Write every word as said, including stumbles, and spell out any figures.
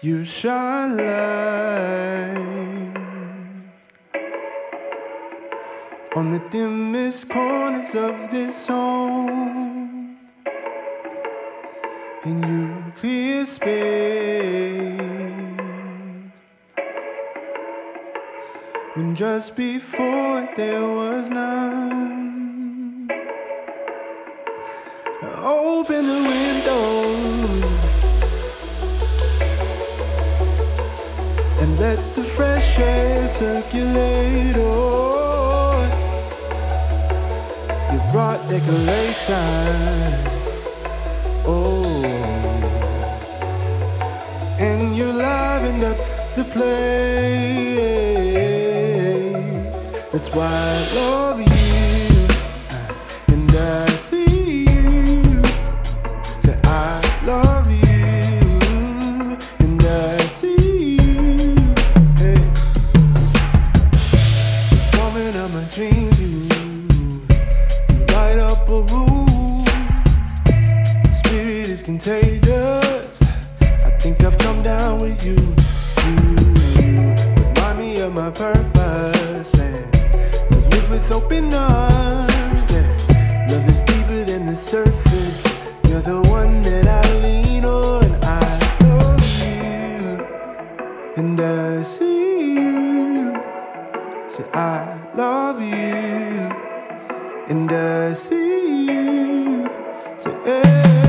You shine light on the dimmest corners of this home, and you clear space when just before there was none. Open the windows and let the fresh air circulate. Oh, you brought decoration. Oh, and you livened up the place. That's why I love you, and I see you. Say I love you, and I see you. Hey, woman of my dreams, you, you light up a room. Spirit is contagious. I think I've come down with you. You, you remind me of my purpose, and to live with open arms. Yeah. Love is deeper than the surface. You're the one that I lean on. I love you, and I see you. Say I love you, and I see you. Say hey.